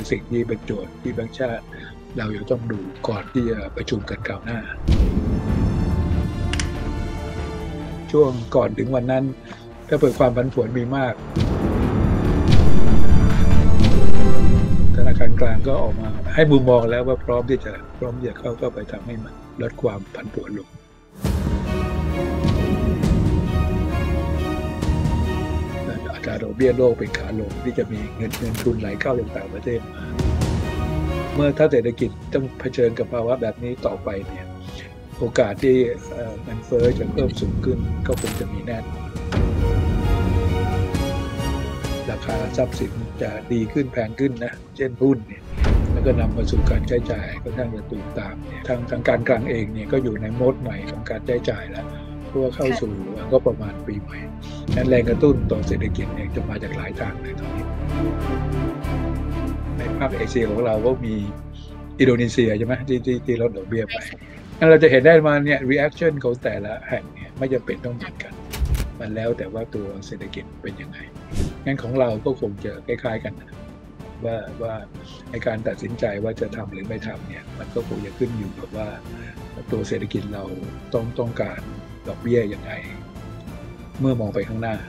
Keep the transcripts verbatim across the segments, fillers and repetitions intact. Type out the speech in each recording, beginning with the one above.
สิ่งที่เป็นโจทย์ที่แบงก์ชาติเราจะต้องดูก่อนที่จะประชุมกันคราวหน้าช่วงก่อนถึงวันนั้นถ้าเปิดความผันผวนมีมากธนาคารกลางก็ออกมาให้มุมมองแล้วว่าพร้อมที่จะพร้อมที่จะเข้าเข้าไปทำให้มันลดความผันผวนลงอัตราดอกเบี้ยโลกเป็นขาลงที่จะมีเงินเงินทุนไหลเข้าจากต่างประเทศมาเมื่อถ้าเศรษฐกิจต้องเผชิญกับภาวะแบบนี้ต่อไปเนี่ยโอกาสที่เงินเฟ้อจะเพิ่มสูงขึ้นก็คงจะมีแน่นอนราคาทรัพย์สินจะดีขึ้นแพงขึ้นนะเช่นหุ้นเนี่ยแล้วก็นำมาสู่การใช้จ่ายก็น่าจะตูมตามเนี่ยทางทางการกลางเองเนี่ยก็อยู่ในโหมดใหม่ของการใช้จ่ายแล้วเพื่อเข้าสู่ก็ประมาณปีใหม่นั้นแรงกระตุ้นต่อเศรษฐกิจเนี่ยจะมาจากหลายทางเลยตอนนี้ในภาคเอเชียของเราก็มีอินโดนีเซียใช่ไหมที่ที่ที่ลดดอกเบี้ยไปงั้นเราจะเห็นได้มาเนี่ย reaction ของแต่ละแห่งเนี่ยไม่จำเป็นต้องเหมือนกันมันแล้วแต่ว่าตัวเศรษฐกิจเป็นยังไงงั้นของเราก็คงจะคล้ายๆกันนะว่าว่าในการตัดสินใจว่าจะทำหรือไม่ทำเนี่ยมันก็คงจะขึ้นอยู่กับว่าตัวเศรษฐกิจเราต้องต้องการดอกเบี้ยยังไงเมื่อมองไปข้างหน้า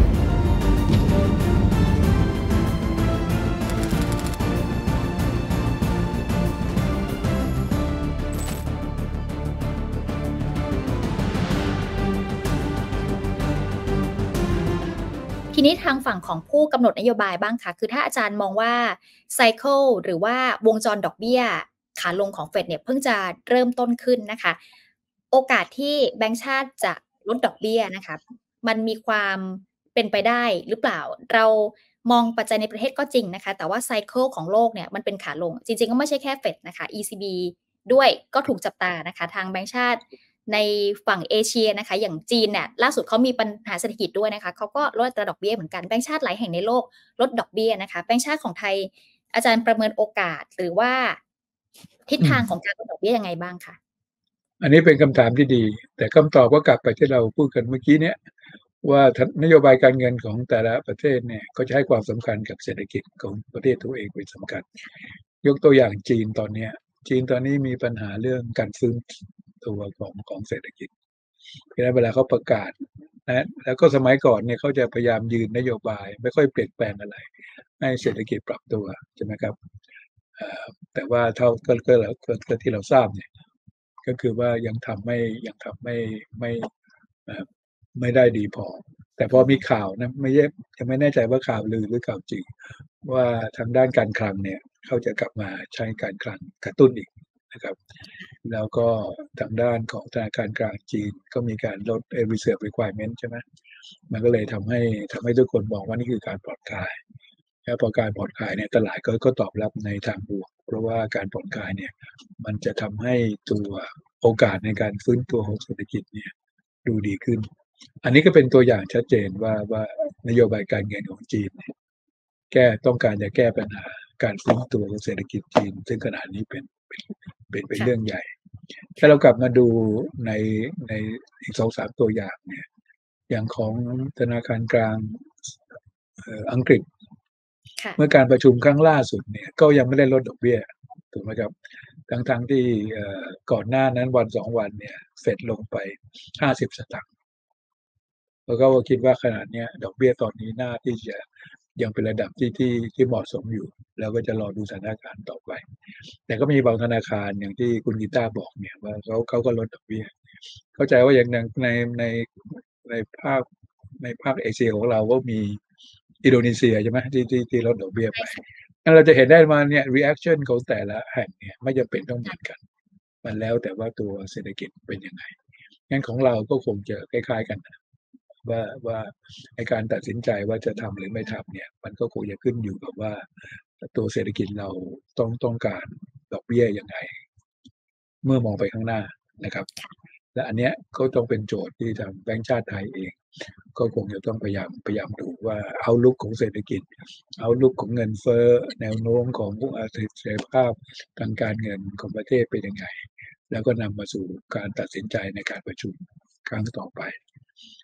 ทีนี้ทางฝั่งของผู้กำหนดนโยบายบ้างค่ะคือถ้าอาจารย์มองว่าไซเคิลหรือว่าวงจรดอกเบี้ยขาลงของเฟดเนี่ยเพิ่งจะเริ่มต้นขึ้นนะคะโอกาสที่แบงก์ชาติจะลดดอกเบี้ยนะคะมันมีความเป็นไปได้หรือเปล่าเรามองปัจจัยในประเทศก็จริงนะคะแต่ว่าไซเคิลของโลกเนี่ยมันเป็นขาลงจริงๆก็ไม่ใช่แค่เฟดนะคะ อี ซี บี ด้วยก็ถูกจับตานะคะทางแบงก์ชาติในฝั่งเอเชียนะคะอย่างจีนเนี่ยล่าสุดเขามีปัญหาเศรษฐกิจด้วยนะคะเขาก็ลดอัตราดอกเบี้ยเหมือนกันแบงก์ชาติหลายแห่งในโลกลดดอกเบี้ยนะคะแบงก์ชาติของไทยอาจารย์ประเมินโอกาสหรือว่าทิศทางของการลดดอกเบี้ยยังไงบ้างคะอันนี้เป็นคำถามที่ดีแต่คำตอบก็กลับไปที่เราพูดกันเมื่อกี้เนี่ยว่านโยบายการเงินของแต่ละประเทศเนี่ยก็จะให้ความสำคัญกับเศรษฐกิจของประเทศตัวเองเป็นสำคัญยกตัวอย่างจีนตอนนี้จีนตอนนี้มีปัญหาเรื่องการฟื้นตัวของของเศรษฐกิจเพราะฉะนั้นเวลาเขาประกาศนะแล้วก็สมัยก่อนเนี่ยเขาจะพยายามยืนนโยบายไม่ค่อยเปลี่ยนแปลงอะไรให้เศรษฐกิจปรับตัวใช่ไหมครับแต่ว่าเท่าก็ก็ก็ที่เราทราบเนี่ยก็คือว่ายังทำไม่ยังทำไม่ไม่ไม่ได้ดีพอแต่พอมีข่าวนะไม่แย่ยังไม่แน่ใจว่าข่าวลือหรือข่าวจริงว่าทางด้านการคลังเนี่ยเขาจะกลับมาใช้การคลังกระตุ้นอีกนะครับแล้วก็ทางด้านของธนาคารกลางจีนก็มีการลด reserve requirement ใช่ไหมมันก็เลยทำให้ทำให้ทุกคนมองว่านี่คือการผ่อนคลายแล้วพอการผ่อนคลายเนี่ยตลาดก็ก็ตอบรับในทางบวกเพราะว่าการผ่อนคลายเนี่ยมันจะทำให้ตัวโอกาสในการฟื้นตัวของเศรษฐกิจเนี่ยดูดีขึ้นอันนี้ก็เป็นตัวอย่างชัดเจนว่าว่านโยบายการเงินของจีนแก้ต้องการจะแก้ปัญหาการฟื้นตัวของเศรษฐกิจจีนซึ่งขณะนี้เป็นเป็นเป็นเป็นเรื่องใหญ่ถ้าเรากลับมาดูในในอีกสองสามตัวอย่างเนี่ยอย่างของธนาคารกลางอังกฤษเมื่อการประชุมครั้งล่าสุดเนี่ยก็ยังไม่ได้ลดดอกเบี้ยถูกไหมครับทั้งๆ ท, ที่ก่อนหน้านั้นวันสองวันเนี่ยเฟดลงไปห้าสิบสตางค์แล้วก็คิดว่าขนาดนี้ดอกเบี้ยตอนนี้น่าที่จะยังเป็นระดับที่ที่ที่เหมาะสมอยู่แล้วก็จะรอดูสถานการณ์ต่อไปแต่ก็มีบางธนาคารอย่างที่คุณกีตาร์บอกเนี่ยว่าเขาเขาก็ลดดอกเบี้ยเข้าใจว่าอย่างในในในภาคในภาคเอเชียของเราก็มีอินโดนีเซียใช่ไหมที่ที่ที่ลดดอกเบี้ยไปงั้นเราจะเห็นได้มาเนี่ย reaction ของแต่ละแห่งเนี่ยไม่จำเป็นต้องเหมือนกันมันแล้วแต่ว่าตัวเศรษฐกิจเป็นยังไงงั้นของเราก็คงจะคล้ายๆกันนะว่าว่าในการตัดสินใจว่าจะทำหรือไม่ทำเนี่ยมันก็คงจะขึ้นอยู่กับว่าตัวเศรษฐกิจเราต้องต้องการดอกเบี้ยยังไงเมื่อมองไปข้างหน้านะครับและอันเนี้ยก็ต้องเป็นโจทย์ที่ทางแบงก์ชาติไทยเองก็คงจะต้องพยายามพยายามดูว่าเอาลุกของเศรษฐกิจเอาลุกของเงินเฟ้อแนวโน้มของพวกเสถียรภาพทางการเงินของประเทศเป็นยังไงแล้วก็นำมาสู่การตัดสินใจในการประชุมครั้งต่อไป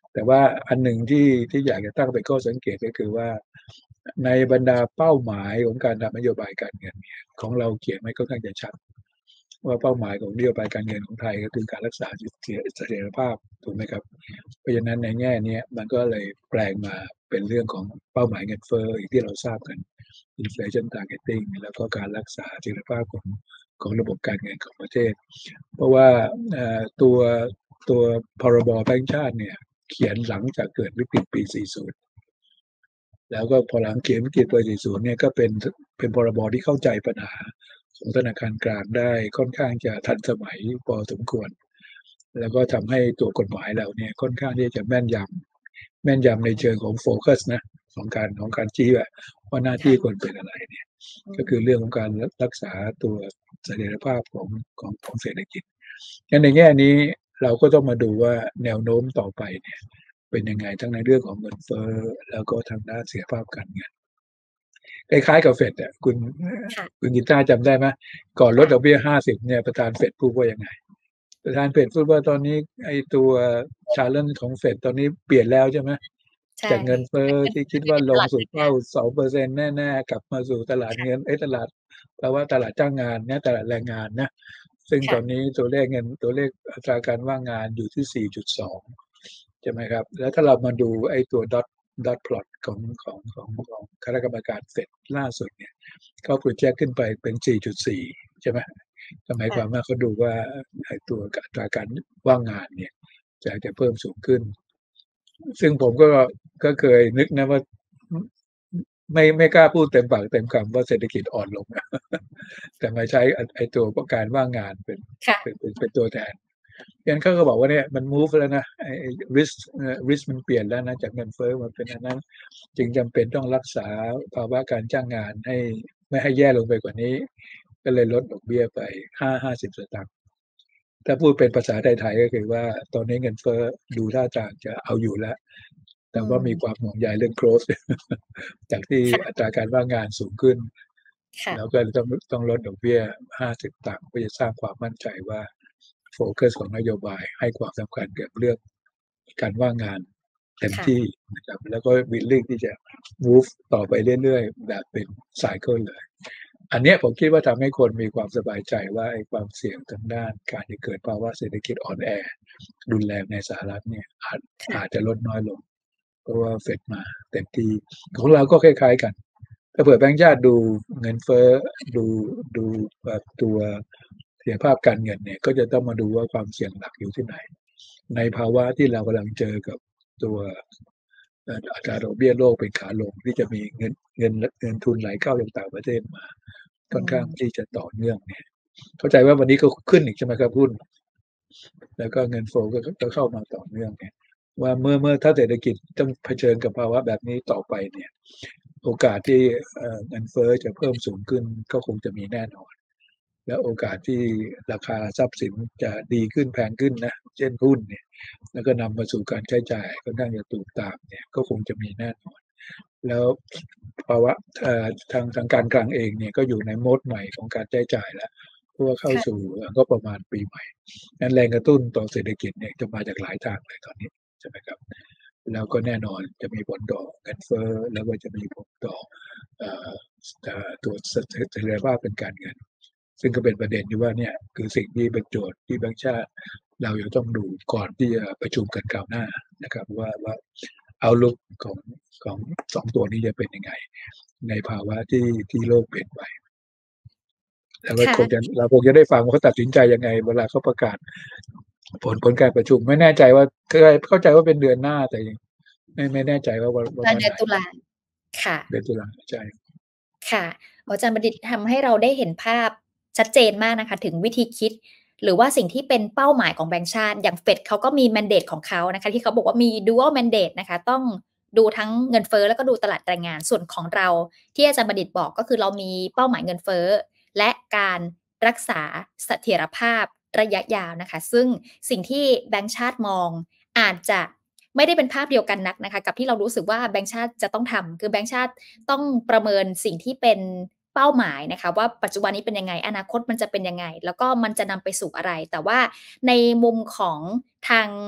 แต่ว่าอันหนึ่งที่ที่อยากจะตั้งเป็นข้อสังเกตก็คือว่าในบรรดาเป้าหมายของการทำนโยบายการเงินเนี่ยของเราเขียนไว้ค่อนข้างจะชัดว่าเป้าหมายของนโยบายการเงินของไทยก็คือการรักษาเสถียรภาพถูกไหมครับเพราะฉะนั้นในแง่นี้มันก็เลยแปลงมาเป็นเรื่องของเป้าหมายเงินเฟ้ออย่างที่เราทราบกัน inflation targeting แล้วก็การรักษาเสถียรภาพของของระบบการเงินของประเทศเพราะว่าตัวตัวพรบแบงก์ชาติเนี่ยเขียนหลังจากเกิดวิกฤตปี สี่สิบ แล้วก็พอหลังเขียนวิกฤตปี สี่สิบ เนี่ยก็เป็นเป็นพรบที่เข้าใจปัญหาของธนาคารกลางได้ค่อนข้างจะทันสมัยพอสมควรแล้วก็ทำให้ตัวกฎหมายเราเนี่ยค่อนข้างที่จะแม่นยำแม่นยำในเชิงของโฟกัสนะของการของการชี้ว่าหน้าที่ควรเป็นอะไรเนี่ยก็คือเรื่องของการรักษาตัวเสถียรภาพของของของเศรษฐกิจงั้นในแง่นี้เราก็ต้องมาดูว่าแนวโน้มต่อไปเนี่ยเป็นยังไงทั้งในเรื่องของเงินเฟ้อแล้วก็ทางด้านเสถียรภาพการเงินคล้ายๆกับเฟดอ่ะคุณคุณกิต้าจำได้ไหมก่อนลดดอกเบี้ยห้าสิบเนี่ยประธานเฟดพูดว่ายังไงประธานเฟดพูดว่าตอนนี้ไอ้ตัวชาเลนจ์ของเฟดตอนนี้เปลี่ยนแล้วใช่ไหมจากเงินเฟ้อที่คิดว่าลงสู่เป้า สองเปอร์เซ็นต์ แน่ๆกลับมาสู่ตลาดเงินไอ้ตลาดแปลว่าตลาดจ้างงานเนี่ยตลาดแรงงานนะซึ่งตอนนี้ตัวเลขเงินตัวเลขอัตราการว่างงานอยู่ที่ สี่จุดสอง ใช่ไหมครับแล้วถ้าเรามาดูไอ้ตัวดอทดอทพลอตของของของของคณะกรรมการเฟดล่าสุดเนี่ยเขาโปรเจกต์ขึ้นไปเป็น สี่จุดสี่ ใช่ไหมหมายความว่าเขาดูว่าไอ้ตัวอัตราการว่างงานเนี่ยจะจะเพิ่มสูงขึ้นซึ่งผมก็ก็เคยนึกนะว่าไม่ไม่กล้าพูดเต็มปากเต็มคำว่าเศรษฐกิจอ่อนลงแต่มาใช้ไอ้ตัวการว่างงานเป็นเป็นเป็นตัวแทนยันเขาก็บอกว่าเนี่ยมัน move แล้วนะไอ้ risk risk มันเปลี่ยนแล้วนะจากเงินเฟ้อมาเป็นอันนั้นจึงจำเป็นต้องรักษาภาวะการจ้างงานให้ไม่ให้แย่ลงไปกว่านี้ก็เลยลดดอกเบี้ยไปห้า ห้าสิบสตางค์ถ้าพูดเป็นภาษาไทยๆก็คือว่าตอนนี้เงินเฟ้อดูท่าทางจะเอาอยู่แล้วแต่ว่ามีความห่วงใยเรื่อง growth จากที่อัตราการว่างงานสูงขึ้นแล้วก็ต้องต้องลดดอกเบี้ยห้าสิบตังค์เพื่อจะสร้างความมั่นใจว่าโฟกัสของนโยบายให้ความสำคัญกับเรื่องการว่างงานเต็มที่นะครับแล้วก็วิลลิ่งที่จะ move ต่อไปเรื่อยๆแบบเป็นไซเคิลเลยอันนี้ผมคิดว่าทำให้คนมีความสบายใจว่าไอ้ความเสี่ยงทางด้านการจะเกิดภาวะเศรษฐกิจอ่อนแอรุนแรงในสหรัฐเนี่ยอาจอาจจะลดน้อยลงเพราะว่าเฟดมาเต็มที่ของเราก็คล้ายๆกันถ้าเผื่อแบงก์ชาติดูเงินเฟ้อดูดูแบบตัวเสถียรภาพการเงินเนี่ยก็จะต้องมาดูว่าความเสี่ยงหลักอยู่ที่ไหนในภาวะที่เรากำลังเจอกับตัวอัตราดอกเบี้ยโลกเป็นขาลงที่จะมีเงินเงินเงินทุนไหลเข้าจากต่างประเทศมาค่อนข้างที่จะต่อเนื่องเนี่ยเข้าใจว่าวันนี้ก็ขึ้นอีกใช่ไหมครับหุ้นแล้วก็เงินโฟก็เข้ามาต่อเนื่องเนี่ยว่าเมื่อเมื่อถ้าเศรษฐกิจต้องเผชิญกับภาวะแบบนี้ต่อไปเนี่ยโอกาสที่เงินเฟ้อจะเพิ่มสูงขึ้นก็คงจะมีแน่นอนและโอกาสที่ราคาทรัพย์สินจะดีขึ้นแพงขึ้นนะเช่นหุ้นเนี่ยแล้วก็นำมาสู่การใช้จ่ายค่อนข้างจะตูมตามเนี่ยก็คงจะมีแน่นอนแล้วภาวะทางทางการกลางเองเนี่ยก็อยู่ในโหมดใหม่ของการใช้จ่ายแล้วเพราะว่าเข้าสู่ก็ประมาณปีใหม่นั้นแรงกระตุ้นต่อเศรษฐกิจเนี่ยจะมาจากหลายทางเลยตอนนี้ใช่ไหมครับแล้วก็แน่นอนจะมีผลต่อเงินเฟ้อแล้วก็จะมีผลต่อตัวเสถียรภาพเป็นการเงินซึ่งก็เป็นประเด็นที่ว่าเนี่ยคือสิ่งที่เป็นโจทย์ที่แบงก์ชาติเราจะต้องดูก่อนที่จะประชุมกันคราวหน้านะครับว่าว่าเอาลุกของของสองตัวนี้จะเป็นยังไงในภาวะที่ที่โลกเปลี่ยนไปแล้วก็คงจะเราคงจะได้ฟังว่าเขาตัดสินใจยังไงเวลาเขาประกาศผลผลการประชุมไม่แน่ใจว่าเข้าใจว่าเป็นเดือนหน้าแต่ไม่ไม่แน่ใจว่าวันวันไหนเดือนตุลาค่ะเดือนตุลาใช่ค่ะอาจารย์บัณฑิตทำให้เราได้เห็นภาพชัดเจนมากนะคะถึงวิธีคิดหรือว่าสิ่งที่เป็นเป้าหมายของแบงก์ชาติอย่างเฟดเขาก็มี mandate ของเขานะคะที่เขาบอกว่ามี dual mandate นะคะต้องดูทั้งเงินเฟ้อแล้วก็ดูตลาดแรงงานส่วนของเราที่อาจารย์บัณฑิตบอกก็คือเรามีเป้าหมายเงินเฟ้อและการรักษาเสถียรภาพระยะยาวนะคะซึ่งสิ่งที่แบงก์ชาติมองอาจจะไม่ได้เป็นภาพเดียวกันนักนะคะกับที่เรารู้สึกว่าแบงก์ชาติจะต้องทำคือแบงก์ชาติต้องประเมินสิ่งที่เป็นเป้าหมายนะคะว่าปัจจุบันนี้เป็นยังไงอนาคตมันจะเป็นยังไงแล้วก็มันจะนำไปสู่อะไรแต่ว่าในมุมของทาง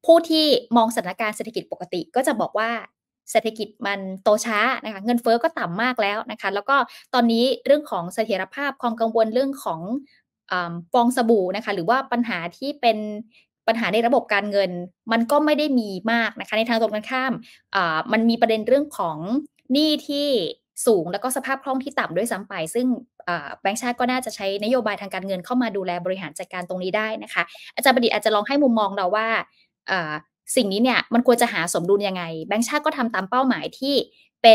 ผู้ที่มองสถานการณ์เศรษฐกิจปกติก็จะบอกว่าเศรษฐกิจมันโตช้านะคะเงินเฟ้อก็ต่ำมากแล้วนะคะแล้วก็ตอนนี้เรื่องของเสถียรภาพความกังวลเรื่องของอ่าฟองสบู่นะคะหรือว่าปัญหาที่เป็นปัญหาในระบบการเงินมันก็ไม่ได้มีมากนะคะในทางตรงกันข้ามอ่ามันมีประเด็นเรื่องของหนี้ที่สูงแล้วก็สภาพคล่องที่ต่ำด้วยซ้ำไปซึ่งอ่าแบงก์ชาติก็น่าจะใช้นโยบายทางการเงินเข้ามาดูแลบริหารจัดการตรงนี้ได้นะคะอาจารย์ประดิษฐ์อาจจะลองให้มุมมองเราว่าอ่า สิ่งนี้เนี่ยมันควรจะหาสมดุลยังไงแบงก์ชาติก็ทำตามเป้าหมายที่เป็น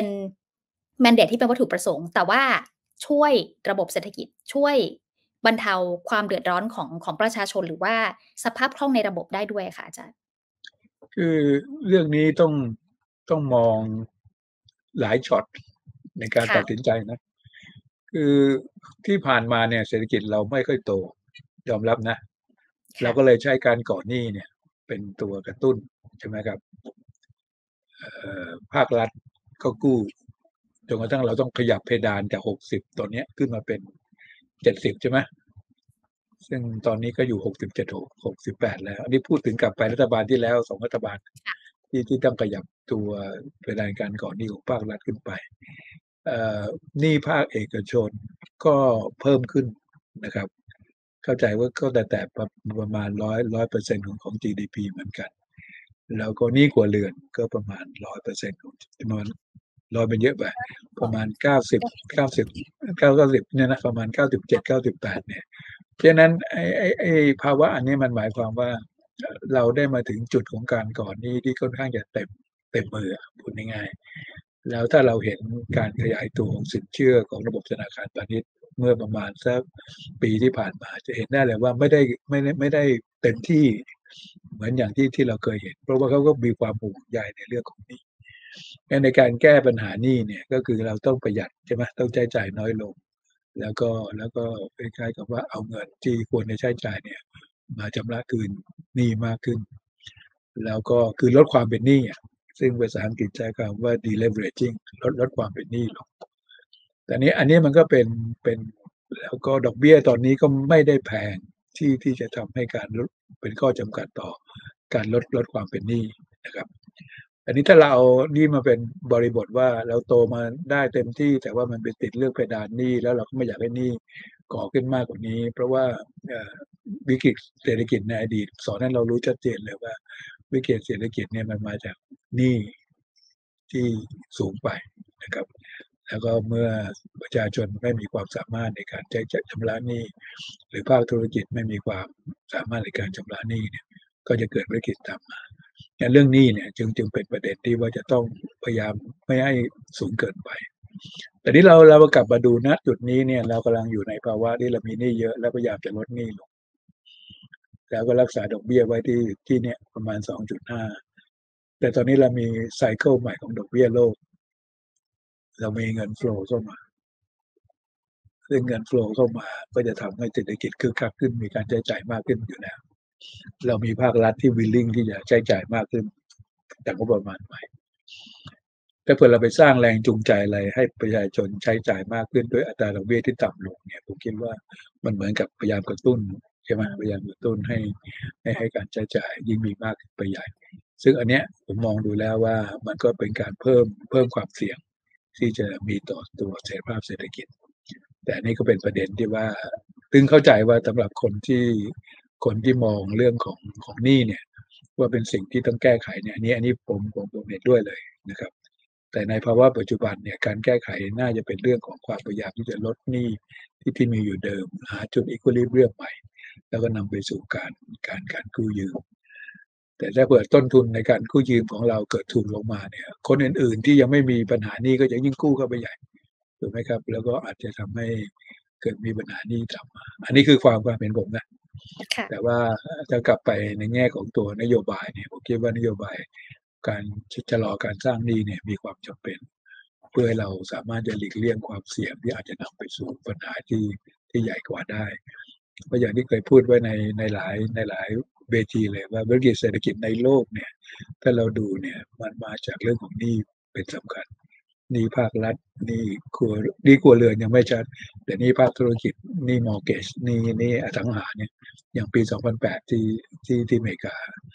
mandate ที่เป็นวัตถุประสงค์แต่ว่าช่วยระบบเศรษฐกิจช่วยบรรเทาความเดือดร้อนของของประชาชนหรือว่าสภาพคล่องในระบบได้ด้วยค่ะอาจารย์คือเรื่องนี้ต้องต้องมองหลายช็อตในการตัดสินค่ะใจนะคือที่ผ่านมาเนี่ยเศรษฐกิจเราไม่ค่อยโตยอมรับนะเราค่ะก็เลยใช้การก่อหนี้เนี่ยเป็นตัวกระตุ้นใช่ไหมครับเอ่อภาครัฐก็กู้จนกระทั่งเราต้องขยับเพดานจากหกสิบตอนเนี้ยขึ้นมาเป็นเจ็ดสิบใช่ไหมซึ่งตอนนี้ก็อยู่หกสิบเจ็ดหกหกสิบแปดแล้วอันนี้พูดถึงกลับไปรัฐบาลที่แล้วสองรัฐบาลที่ที่ต้องขยับตัวเพดานการก่อหนี้ของภาครัฐขึ้นไปเอ่อหนี้ภาคเอกชนก็เพิ่มขึ้นนะครับเข้าใจว่าก็แต่แต่ประประมาณร้อยร้อยเปอร์เซ็นต์ของของ จี ดี พี เหมือนกันแล้วก็หนี้ครัวเรือนก็ประมาณร้อยเปอร์เซ็นต์ของประมาณร้อยเป็นเยอะไปประมาณเก้าสิบเก้าสิบเก้าเก้าสิบเนี่ยนะประมาณเก้าสิบเจ็ดเก้าสิบแปดเนี่ยเพราะฉะนั้นไอ้ไอ้ไอ้ภาวะอันนี้มันหมายความว่าเราได้มาถึงจุดของการก่อนหนี้ที่ค่อนข้างจะเต็มเต็มมือพูดง่ายๆแล้วถ้าเราเห็นการขยายตัวของสินเชื่อของระบบธนาคารพาณิชย์เมื่อประมาณสักปีที่ผ่านมาจะเห็นได้เลยว่าไม่ได้ไม่ได้ไม่ได้เต็มที่เหมือนอย่างที่ที่เราเคยเห็นเพราะว่าเขาก็มีความห่วงใยในเรื่องของหนี้ในการแก้ปัญหาหนี้เนี่ยก็คือเราต้องประหยัดใช่ไหมต้องใช้จ่ายน้อยลงแล้วก็แล้วก็คล้ายๆกับว่าเอาเงินที่ควรจะใช้จ่ายเนี่ยมาชำระคืนหนี้มากขึ้นแล้วก็คือลดความเป็นหนี้อะซึ่งภาษาอังกฤษใช้คำว่า deleveraging ลดลดความเป็นหนี้ลงแต่นี้อันนี้มันก็เป็นเป็นแล้วก็ดอกเบี้ยตอนนี้ก็ไม่ได้แพงที่ที่จะทำให้การลดเป็นข้อจำกัดต่อการลดลดความเป็นหนี้นะครับอันนี้ถ้าเราเอานี่มาเป็นบริบทว่าเราโตมาได้เต็มที่แต่ว่ามันไปติดเรื่องเพดานหนี้แล้วเราก็ไม่อยากให้หนี้ก่อขึ้นมากกว่านี้เพราะว่าเอ่อวิกฤตเศรษฐกิจในอดีตสอนให้เรารู้ชัดเจนเลยว่าวิกฤตเศรษฐกิจเนี่ยมันมาจากหนี้ที่สูงไปนะครับ แล้วก็เมื่อประชาชนไม่มีความสามารถในการใช้ชำระหนี้หรือภาคธุรกิจไม่มีความสามารถในการชำระหนี้เนี่ยก็จะเกิดวิกฤตตามมาเรื่องหนี้เนี่ยจึงจึงเป็นประเด็นที่ว่าจะต้องพยายามไม่ให้สูงเกินไปแต่นี้เราเรากลับมาดูณจุดนี้เนี่ยเรากำลังอยู่ในภาวะที่เรามีหนี้เยอะและพยายามจะลดหนี้ลงแล้วก็รักษาดอกเบี้ยไว้ที่ที่เนี่ยประมาณ สองจุดห้า แต่ตอนนี้เรามีไซเคิลใหม่ของดอกเบี้ยโลกเรามีเงินโฟลว์เข้ามา ซึ่งเงินโฟลว์เข้ามาก็จะทำให้เศรษฐกิจคึกคักขึ้นมีการใช้จ่ายมากขึ้นอยู่แล้วเรามีภาครัฐที่ willing ที่จะใช้จ่ายมากขึ้นจากงบประมาณใหม่ถ้าเผื่อเราไปสร้างแรงจูงใจอะไรให้ประชาชนใช้จ่ายมากขึ้นด้วยอัตราดอกเบี้ยที่ต่ำลงเนี่ยผมคิดว่ามันเหมือนกับพยายามกระตุ้นใช่ไหมพยายามกระตุ้นให้ให้ให้การใช้จ่ายยิ่งมีมากขึ้นไปใหญ่ซึ่งอันเนี้ยผมมองดูแล้วว่ามันก็เป็นการเพิ่มเพิ่มความเสี่ยงที่จะมีต่อตัวเสถียรภาพเศรษฐกิจ แต่นี่ก็เป็นประเด็นที่ว่าซึ่งเข้าใจว่าสำหรับคนที่คนที่มองเรื่องของของหนี้เนี่ยว่าเป็นสิ่งที่ต้องแก้ไขเนี่ยอันนี้อันนี้ผมผมผมเห็นด้วยเลยนะครับแต่ในภาวะปัจจุบันเนี่ยการแก้ไขน่าจะเป็นเรื่องของความพยายามที่จะลดหนี้ที่ที่มีอยู่เดิมหาจุด equilibrium ใหม่แล้วก็นำไปสู่การการการกู้ยืมแต่ถ้าเผื่อต้นทุนในการกู้ยืมของเราเกิดถูกลงมาเนี่ยคนอื่นๆที่ยังไม่มีปัญหานี้ก็จะยิ่งกู้เข้าไปใหญ่ ถูกไหมครับแล้วก็อาจจะทำให้เกิดมีปัญหานี้ตามมาอันนี้คือความความเห็นผมนะแต่ค่ะว่าถ้ากลับไปในแง่ของตัวนโยบายเนี่ยผมคิดว่านโยบายการชะลอการสร้างหนี้เนี่ยมีความจำเป็นเพื่อให้เราสามารถจะหลีกเลี่ยงความเสี่ยงที่อาจจะนำไปสู่ปัญหาที่ที่ใหญ่กว่าได้เพราะอย่างที่เคยพูดไว้ในในหลายในหลายเวทีเลยว่าวิกฤตเศรษฐกิจในโลกเนี่ยถ้าเราดูเนี่ยมันมาจากเรื่องของหนี้เป็นสำคัญ หนี้ภาครัฐหนี้ครัวหนี้ครัวเรือนยังไม่ชัดแต่หนี้ภาคธุรกิจหนี้ mortgage หนี้หนี้อสังหาเนี่ยอย่างปีสองพันแปดที่ที่ที่อเมริกา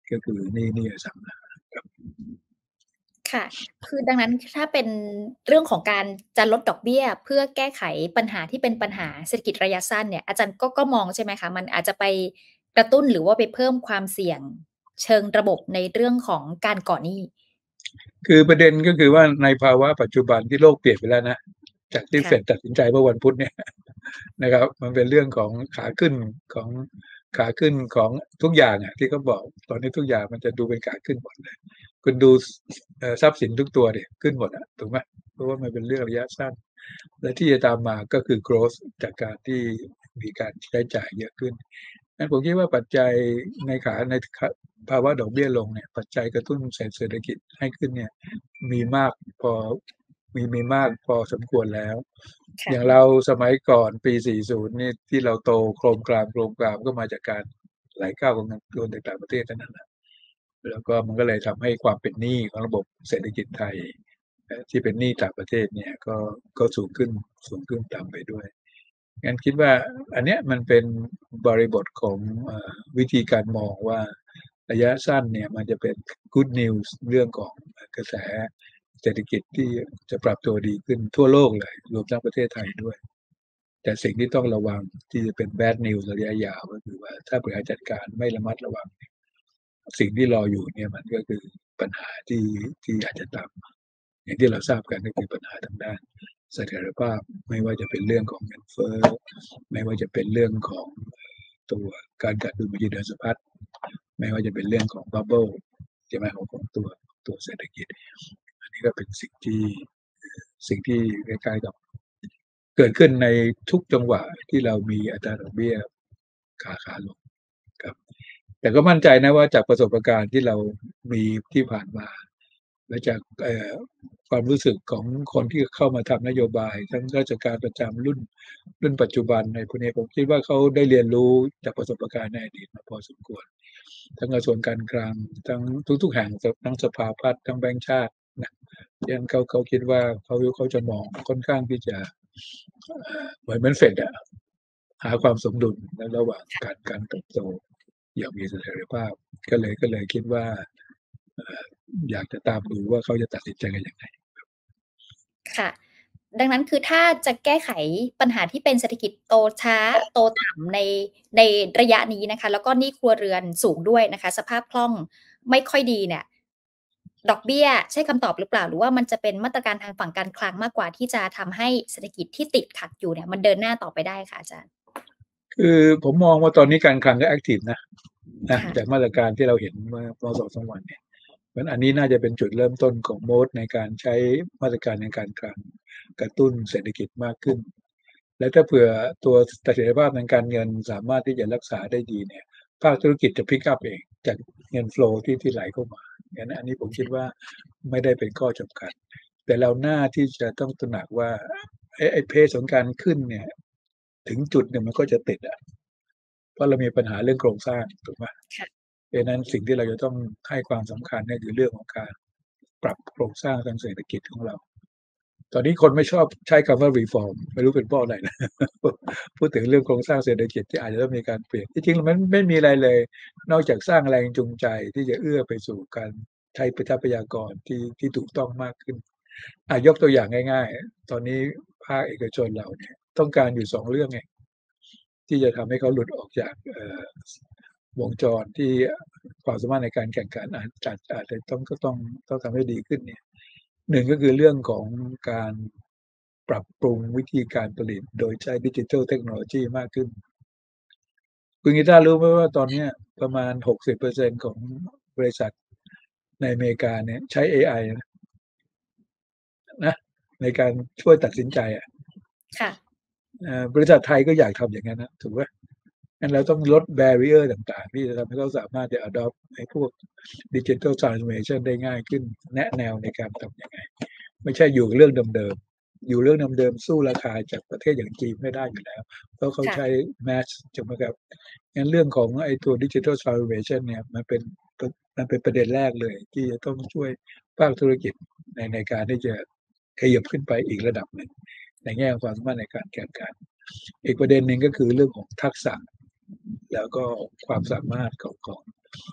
ก็คือหนี้หนี้อสังหาครับค่ะคือดังนั้นถ้าเป็นเรื่องของการจะลดดอกเบี้ยเพื่อแก้ไขปัญหาที่เป็นปัญหาเศรษฐกิจระยะสั้นเนี่ยอาจารย์ก็ก็มองใช่ไหมคะมันอาจจะไปกระตุ้นหรือว่าไปเพิ่มความเสี่ยงเชิงระบบในเรื่องของการก่อหนี้คือประเด็นก็คือว่าในภาวะปัจจุบันที่โลกเปลี่ยนไปแล้วนะจากที่เฟดค่ะตัดสินใจเมื่อวันพุธเนี่ยนะครับมันเป็นเรื่องของขาขึ้นของขาขึ้นของทุกอย่างอ่ะที่เขาบอกตอนนี้ทุกอย่างมันจะดูเป็นขาขึ้นหมดเลยคุณดูทรัพย์สินทุกตัวเนี่ยขึ้นหมดอ่ะถูกไหมเพราะว่ามันเป็นเรื่องระยะสั้นและที่จะตามมาก็คือ growth จากการที่มีการใช้จ่ายเยอะขึ้นนั้นผมคิดว่าปัจจัยในขาในภาวะดอกเบี้ยลงเนี่ยปัจจัยกระตุ้นเศรษฐกิจให้ขึ้นเนี่ยมีมากพอมีมีมากพอสมควรแล้วอย่างค่ะเราสมัยก่อนปี สี่สิบ นี่ที่เราโตโครมกรามโครมกรามก็มาจากการไหลเข้าของเงินทุนจากต่างประเทศนั่นแหละแล้วก็มันก็เลยทำให้ความเป็นหนี้ของระบบเศรษฐกิจไทยที่เป็นหนี้ต่างประเทศเนี่ยก็ก็สูงขึ้นสูงขึ้นตามไปด้วยงั้นคิดว่าอันเนี้ยมันเป็นบริบทของอวิธีการมองว่าระยะสั้นเนี่ยมันจะเป็น good news เรื่องของกระแสเศรษฐกิจที่จะปรับตัวดีขึ้นทั่วโลกเลยรวมทั้งประเทศไทยด้วยแต่สิ่งที่ต้องระวังที่จะเป็น bad news ระยะยาวก็คือว่าถ้าบริหารจัดการไม่ระมัดระวังสิ่งที่รออยู่เนี่ยมันก็คือปัญหาที่ที่อาจจะตามมาอย่างที่เราทราบกันก็คือปัญหาทางด้านเสถียรภาพไม่ว่าจะเป็นเรื่องของเงินเฟ้อไม่ว่าจะเป็นเรื่องของตัวการขาดดุลบัญชีเดินสะพัดไม่ว่าจะเป็นเรื่องของบับเบิลใช่ไหมของของตัวตัวเศรษฐกิจอันนี้ก็เป็นสิ่งที่สิ่งที่คล้ายๆกับเกิดขึ้นในทุกจังหวะที่เรามีอัตราดอกเบี้ยขาขาลงครับแต่ก็มั่นใจนะว่าจากประสบการณ์ที่เรามีที่ผ่านมาและจากความรู้สึกของคนที่เข้ามาทำนโยบายทั้งราชการประจำรุ่นรุ่นปัจจุบันในพวกนี้ผมคิดว่าเขาได้เรียนรู้จากประสบการณ์ในอดีตมาพอสมควรทั้งกระทรวงการคลังทั้งทุกๆแห่งทั้งสภาพัฒน์ทั้งแบงก์ชาตินะยังเขาเขาคิดว่าเขาเขาจะมองค่อนข้างที่จะเหมือนเหมือนเฟดอะหาความสมดุลระหว่างการการเติบโตอย่างมีเสถียรภาพก็เลยก็เลยคิดว่าอยากจะตามดูว่าเขาจะตัดสินใจกันยังไงค่ะดังนั้นคือถ้าจะแก้ไขปัญหาที่เป็นเศรษฐกิจโตช้าโตต่ำในในระยะนี้นะคะแล้วก็หนี้ครัวเรือนสูงด้วยนะคะสภาพคล่องไม่ค่อยดีเนี่ยดอกเบี้ยใช่คำตอบหรือเปล่าหรือว่ามันจะเป็นมาตรการทางฝั่งการคลังมากกว่าที่จะทำให้เศรษฐกิจที่ติดขัดอยู่เนี่ยมันเดินหน้าต่อไปได้คะอาจารย์คือผมมองว่าตอนนี้การคลังก็แอคทีฟนะนะจากค่ะมาตรการที่เราเห็นเมื่อเมื่อสองสามวันเนี่ยเพราะอันนี้น่าจะเป็นจุดเริ่มต้นของโมดในการใช้มาตรการในการคลังกระตุ้นเศรษฐกิจมากขึ้นและถ้าเผื่อตัวเสถียรภาพทางการเงินสามารถที่จะรักษาได้ดีเนี่ยภาคธุรกิจจะพิกอัพเองจากเงินโฟลที่ที่ไหลเข้ามาอย่างนั้นอันนี้ผมคิดว่าไม่ได้เป็นข้อจำกัดแต่เราหน้าที่จะต้องตระหนักว่าไอ้ไอ้เพศของการขึ้นเนี่ยถึงจุดเนี่ยมันก็จะติดอ่ะเพราะเรามีปัญหาเรื่องโครงสร้างถูกไหมเพราะนั้นสิ่งที่เราจะต้องให้ความสำคัญนี่คือเรื่องของการปรับโครงสร้างทางเศรษฐกิจของเราตอนนี้คนไม่ชอบใช้คำว่า reform ไม่รู้เป็นเพราะอะไรนะพูดถึงเรื่องโครงสร้างเศรษฐกิจที่อาจจะต้องมีการเปลี่ยนจริงๆมันไม่มีอะไรเลยนอกจากสร้างแรงจูงใจที่จะเอื้อไปสู่การใช้ทรัพยากรที่ที่ถูกต้องมากขึ้นอ่ะยกตัวอย่างง่ายๆตอนนี้ภาคเอกชนเราเนี่ยต้องการอยู่สองเรื่องไงที่จะทำให้เขาหลุดออกจากวงจรที่ความสามารถในการแข่งขันอาจจะอาจจะต้องก็ต้องต้องทำให้ดีขึ้นเนี่ยหนึ่งก็คือเรื่องของการปรับปรุงวิธีการผลิตโดยใช้ดิจิทัลเทคโนโลยีมากขึ้นคุณกีตาร์รู้ไหมว่าตอนนี้ประมาณ หกสิบเปอร์เซ็นต์ ของบริษัทในอเมริกาเนี่ยใช้ เอ ไอ นะนะในการช่วยตัดสินใจอ่ะค่ะบริษัทไทยก็อยากทำอย่างนั้นนะถูกไหมงั้นเราต้องลด barrier ต่างๆที่จะทำให้เขาสามารถจะ adopt ให้พวก digital transformation ได้ง่ายขึ้นแนะแนวในการทำยังไงไม่ใช่อยู่เรื่องเดิมๆอยู่เรื่องเดิมๆสู้ราคาจากประเทศอย่างจีนไม่ได้อยู่แล้วเพราะเขาใช้ match ใช่ไหมครับงั้นเรื่องของไอ้ตัว digital transformation เนี่ยมันเป็นมันเป็นประเด็นแรกเลยที่จะต้องช่วยภาคธุรกิจในในการที่จะขยับขึ้นไปอีกระดับหนึ่งในแง่ของความสามารถในการแข่งขันอีกประเด็นหนึ่งก็คือเรื่องของทักษะแล้วก็ความสามารถของของ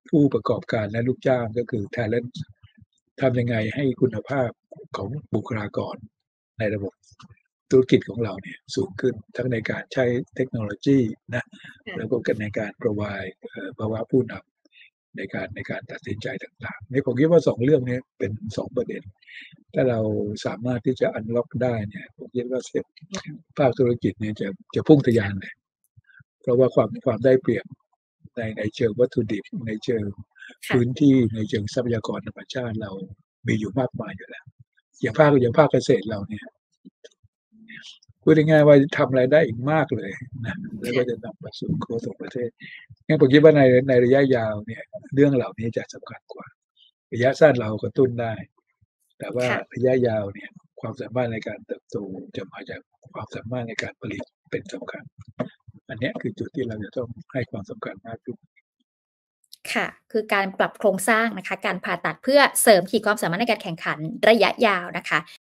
ผู้ประกอบการและลูกจ้างก็คือ talent ทำยังไงให้คุณภาพของบุคลากรในระบบธุรกิจของเราเนี่ยสูงขึ้นทั้งในการใช้เทคโนโลยีนะแล้วก็ในการ provide เอ่อภาวะผู้นำในการในการตัดสินใจต่างๆนี่ผมคิดว่าสองเรื่องนี้เป็นสองประเด็นถ้าเราสามารถที่จะ unlock ได้เนี่ยผมคิดว่าเสร็จภาคธุรกิจเนี่ยจะจะพุ่งทะยานเลยเพราะว่าความความได้เปรียบในในเชิงวัตถุดิบในเชิงพื้นที่ในเชิงทรัพยากรธรรมชาติเรามีอยู่มากมายอยู่แล้วอย่างภาคอย่างภาคเกษตรเราเนี่ยพูดง่ายๆว่าทำรายได้อีกมากเลยนะแล้วก็จะนำมาสู่โกลด์ของประเทศงั้นผมคิดว่าในในระยะยาวเนี่ยเรื่องเหล่านี้จะสำคัญกว่าระยะสั้นเรากระตุ้นได้แต่ว่าระยะยาวเนี่ยความสามารถในการเติบโตจะมาจากความสามารถในการผลิตเป็นสำคัญอันนี้คือจุดที่เราจะต้องให้ความสำคัญมากขึ้นค่ะคือการปรับโครงสร้างนะคะการผ่าตัดเพื่อเสริมขีดความสามารถในการแข่งขันระยะยาวนะคะ